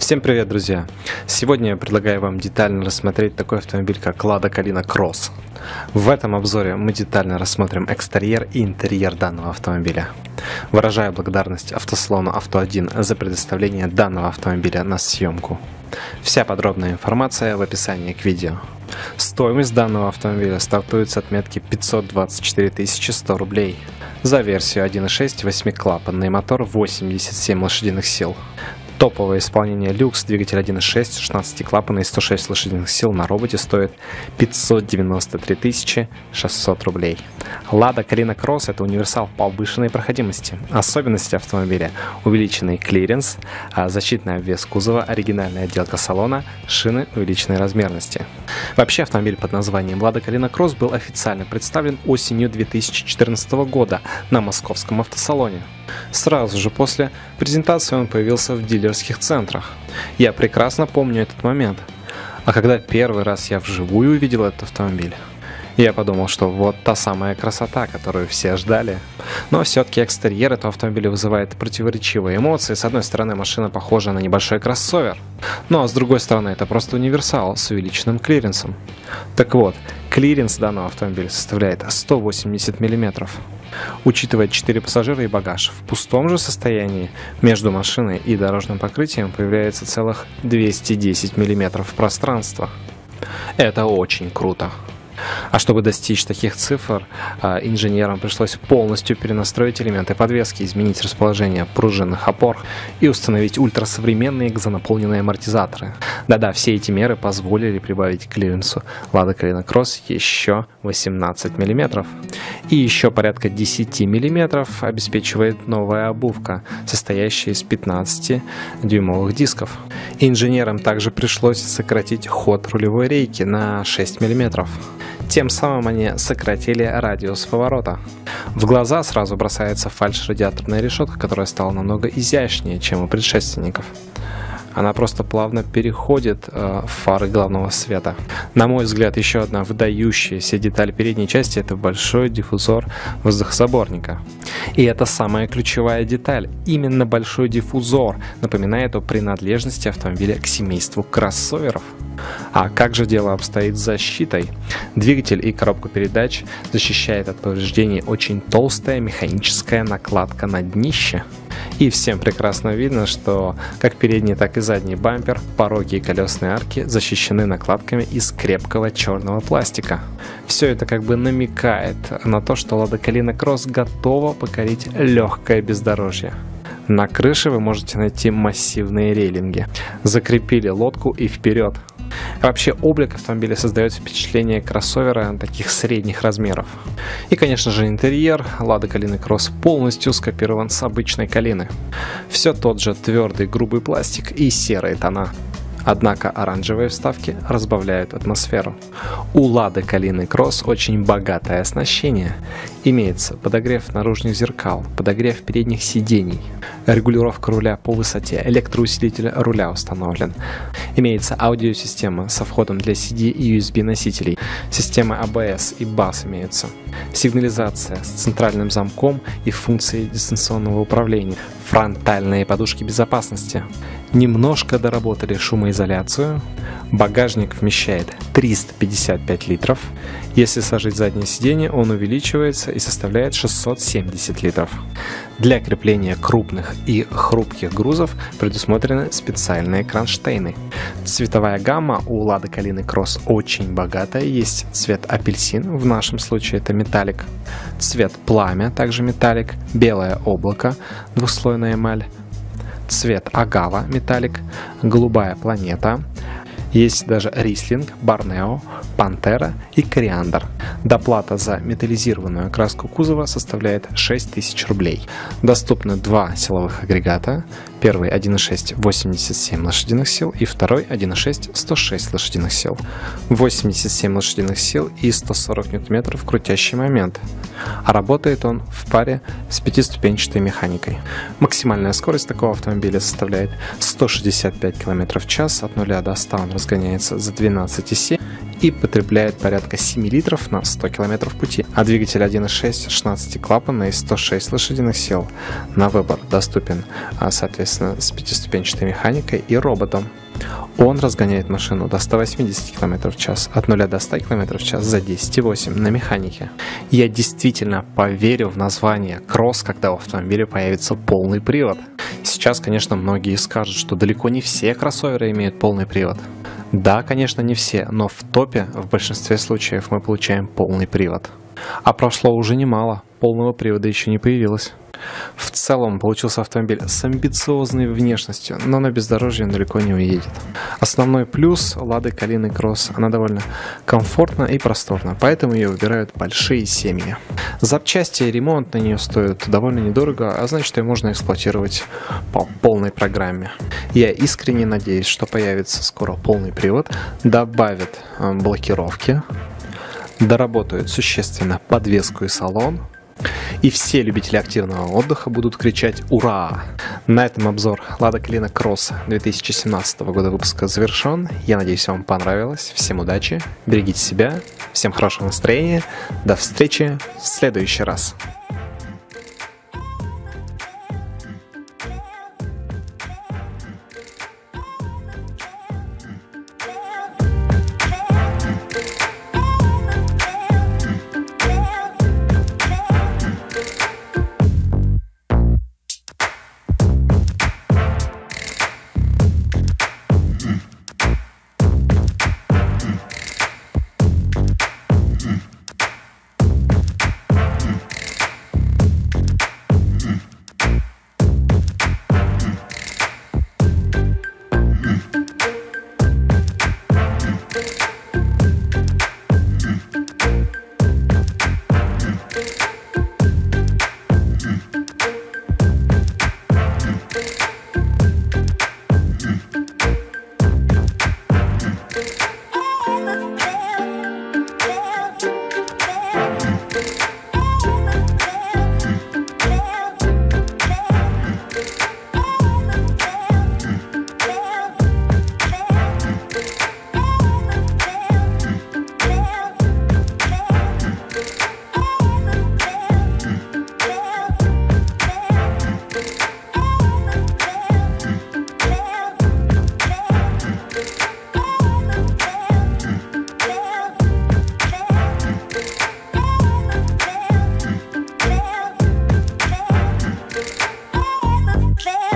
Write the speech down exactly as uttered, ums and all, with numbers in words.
Всем привет, друзья! Сегодня я предлагаю вам детально рассмотреть такой автомобиль, как Lada Kalina Cross. В этом обзоре мы детально рассмотрим экстерьер и интерьер данного автомобиля. Выражаю благодарность автосалону Авто один за предоставление данного автомобиля на съемку. Вся подробная информация в описании к видео. Стоимость данного автомобиля стартует с отметки пятьсот двадцать четыре тысячи сто рублей. За версию один и шесть восьмиклапанный мотор, восемьдесят семь лошадиных сил. Топовое исполнение люкс, двигатель один и шесть, шестнадцатиклапанный, сто шесть лошадиных сил на роботе стоит пятьсот девяносто три тысячи шестьсот рублей. Lada Kalina Cross — это универсал повышенной проходимости. Особенности автомобиля: увеличенный клиренс, защитный обвес кузова, оригинальная отделка салона, шины увеличенной размерности. Вообще автомобиль под названием Lada Kalina Cross был официально представлен осенью две тысячи четырнадцатого года на московском автосалоне. Сразу же после презентации он появился в дилерских центрах. Я прекрасно помню этот момент. А когда первый раз я вживую увидел этот автомобиль, я подумал, что вот та самая красота, которую все ждали. Но все-таки экстерьер этого автомобиля вызывает противоречивые эмоции. С одной стороны, машина похожа на небольшой кроссовер. Ну а с другой стороны, это просто универсал с увеличенным клиренсом. Так вот, клиренс данного автомобиля составляет сто восемьдесят миллиметров. Учитывая четыре пассажира и багаж, в пустом же состоянии между машиной и дорожным покрытием появляется целых двести десять миллиметров пространства. Это очень круто. А чтобы достичь таких цифр, инженерам пришлось полностью перенастроить элементы подвески, изменить расположение пружинных опор и установить ультрасовременные газонаполненные амортизаторы. Да-да, все эти меры позволили прибавить к клиренсу Lada Kalina Cross еще восемнадцать миллиметров. И еще порядка десять миллиметров обеспечивает новая обувка, состоящая из пятнадцатидюймовых дисков. Инженерам также пришлось сократить ход рулевой рейки на шесть миллиметров. Тем самым они сократили радиус поворота. В глаза сразу бросается фальш-радиаторная решетка, которая стала намного изящнее, чем у предшественников. Она просто плавно переходит э, в фары главного света. На мой взгляд, еще одна выдающаяся деталь передней части — это большой диффузор воздухозаборника. И это самая ключевая деталь. Именно большой диффузор напоминает о принадлежности автомобиля к семейству кроссоверов. А как же дело обстоит с защитой? Двигатель и коробку передач защищает от повреждений очень толстая механическая накладка на днище. И всем прекрасно видно, что как передний, так и задний бампер, пороги и колесные арки защищены накладками из крепкого черного пластика. Все это как бы намекает на то, что Lada Kalina Cross готова покорить легкое бездорожье. На крыше вы можете найти массивные рейлинги. Закрепили лодку и вперед. Вообще, облик автомобиля создает впечатление кроссовера таких средних размеров. И, конечно же, интерьер Lada Kalina Cross полностью скопирован с обычной Калины. Все тот же твердый грубый пластик и серые тона. Однако оранжевые вставки разбавляют атмосферу. У Lada Kalina Cross очень богатое оснащение. Имеется подогрев наружных зеркал, подогрев передних сидений, регулировка руля по высоте, электроусилитель руля установлен. Имеется аудиосистема со входом для си ди и ю эс би носителей. Система а бэ эс и бас имеются. Сигнализация с центральным замком и функцией дистанционного управления. Фронтальные подушки безопасности. Немножко доработали шумоизоляцию. Багажник вмещает триста пятьдесят пять литров. Если сложить заднее сиденье, он увеличивается и составляет шестьсот семьдесят литров. Для крепления крупных и хрупких грузов предусмотрены специальные кронштейны. Цветовая гамма у Lada Kalina Cross очень богатая. Есть цвет апельсин, в нашем случае это металлик. Цвет пламя, также металлик. Белое облако, двухслойная эмаль. Цвет агава, металлик. Голубая планета. Есть даже рислинг, борнео, пантера и кориандр. Доплата за металлизированную окраску кузова составляет шесть тысяч рублей. Доступны два силовых агрегата. Первый один и шесть восемьдесят семь лошадиных сил и второй один и шесть сто шесть лошадиных сил. восемьдесят семь лошадиных сил и сто сорок ньютон-метров крутящий момент. А работает он в паре с пятиступенчатой механикой. Максимальная скорость такого автомобиля составляет сто шестьдесят пять километров в час. От нуля до ста он разгоняется за двенадцать и семь. и потребляет порядка семь литров на сто километров пути. А двигатель один и шесть шестнадцатиклапанный и сто шесть лошадиных сил на выбор доступен, соответственно, с пятиступенчатой механикой и роботом. Он разгоняет машину до ста восьмидесяти километров в час, от нуля до ста километров в час за десять и восемь на механике. Я действительно поверю в название Кросс, когда в автомобиле появится полный привод. Сейчас, конечно, многие скажут, что далеко не все кроссоверы имеют полный привод. Да, конечно, не все, но в топе в большинстве случаев мы получаем полный привод. А прошло уже немало, полного привода еще не появилось. В целом получился автомобиль с амбициозной внешностью, но на бездорожье он далеко не уедет. Основной плюс Лады Калины Кросс: она довольно комфортна и просторна, поэтому ее выбирают большие семьи. Запчасти и ремонт на нее стоят довольно недорого, а значит, ее можно эксплуатировать по полной программе. Я искренне надеюсь, что появится скоро полный привод, добавят блокировки, доработают существенно подвеску и салон, и все любители активного отдыха будут кричать «Ура!». На этом обзор Лада Калина Кросс две тысячи семнадцатого года выпуска завершен. Я надеюсь, вам понравилось. Всем удачи, берегите себя, всем хорошего настроения. До встречи в следующий раз.